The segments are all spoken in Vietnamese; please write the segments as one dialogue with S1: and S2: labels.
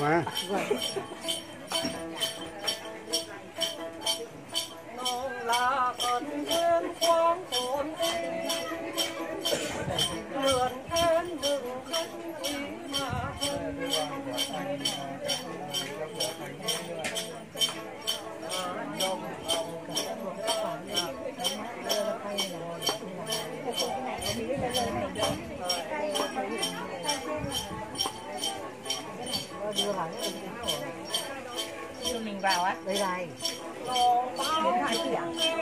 S1: mà.
S2: Là cơn duyên khoáng hồn lượn em đừng không ý mà
S3: đưa mình vào á.
S4: Đây này.
S2: điện thoại kìa.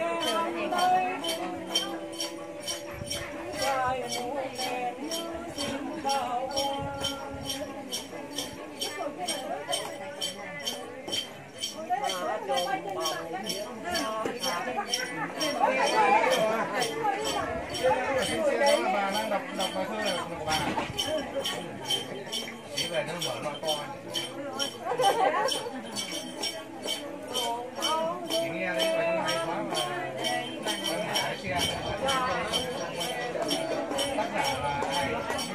S1: Bà đang đọc bài thơ này của bà. Chỉ về nó mở loa to. Chị nghe đấy bài thơ hay quá mà. Lái xe. Tác giả là ai?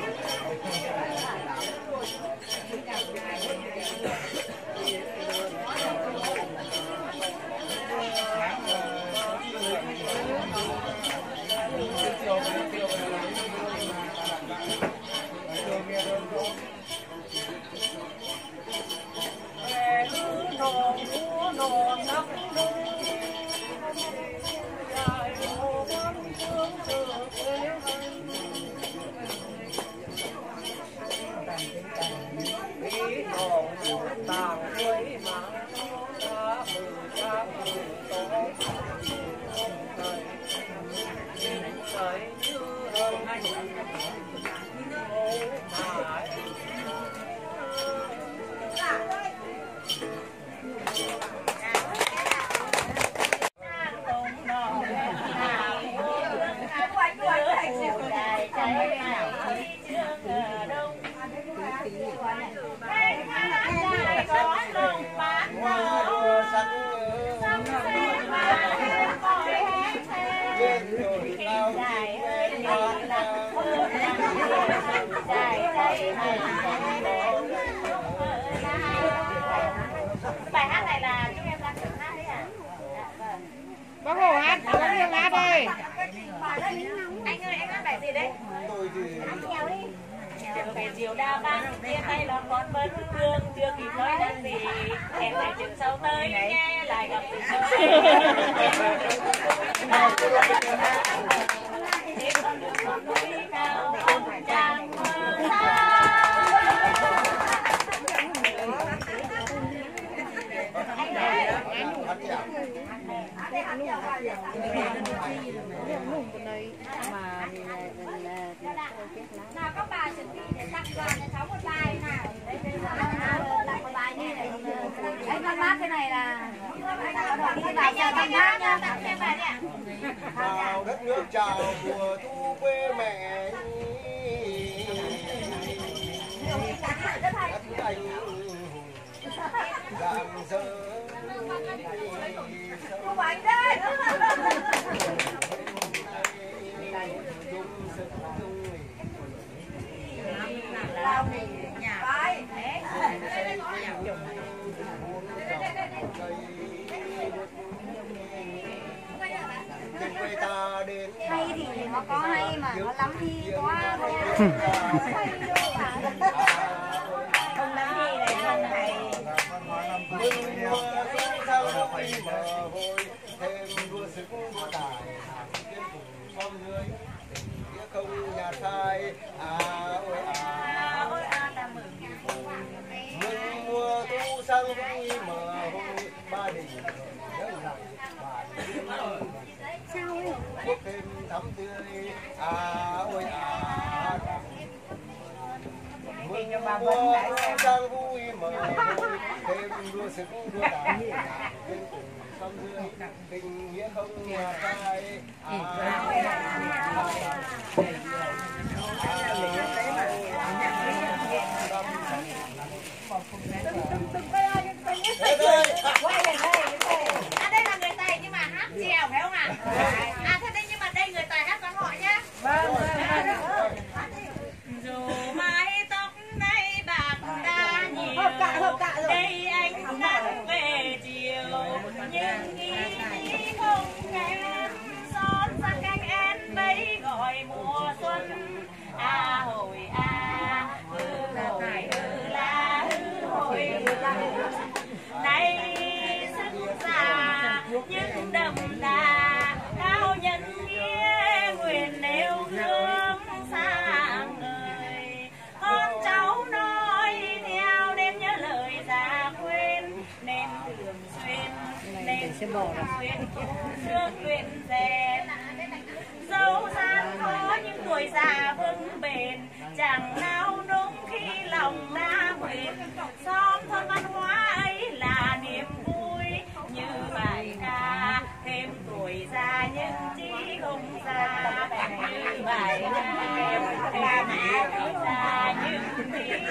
S3: Bài hát này là chúng em đang thử hát đấy à?
S4: Bác Hồ hát, bác Hương hát đây.
S3: Anh ơi, anh hát bài gì đấy?
S1: Tôi thì
S3: Chiều về chiều đa ban, chia tay đón con bớt hương, chưa kịp nói năng gì, em lại chừng sau tới nghe lại gặp từ sớm. Trên con đường ngọn núi cao, ông trăng mơ xa.
S5: Nào các bà chuẩn bị để tặng quà cho cháu một bài nào. Tặng một bài như này. Đấy con bác cái này là đi vào cho con bác nha. Tặng thêm bài đi ạ.
S6: Vào đất nước chào mùa thu quê mẹ. Đất anh dạng dỡ.
S5: Không phải anh đây. Làm nhà bài. Hay thì nó có hay mà nó lắm thì quá thôi.
S3: Không lắm thì lại không hay.
S6: Thêm đua sức đua tài con dưới không nhà sai ôi ta mừng mùa thu sang vui mờ hôi ba đình nhớ lại bạn quốc thêm thắm tươi ôi mùa thu sang vui mờ hôi thêm đua sức đua tài bên cùng sông dưới tình nghĩa không nhà sai
S5: Đây là người Tày nhưng mà hát chèo phải không ạ? Thế đây nhưng mà đây người Tày hát quan họ nhá.
S4: Vâng.
S5: Dù mái tóc nay bạc đa nhiều.
S4: Hợp cả.
S3: luyện rèn dẫu gian khó những tuổi già vững bền chẳng nao núng khi lòng đã nguyện xóm thôn văn hóa ấy là niềm vui như bài ca thêm tuổi già nhưng chỉ không già như bài ca thêm tuổi già nhưng chỉ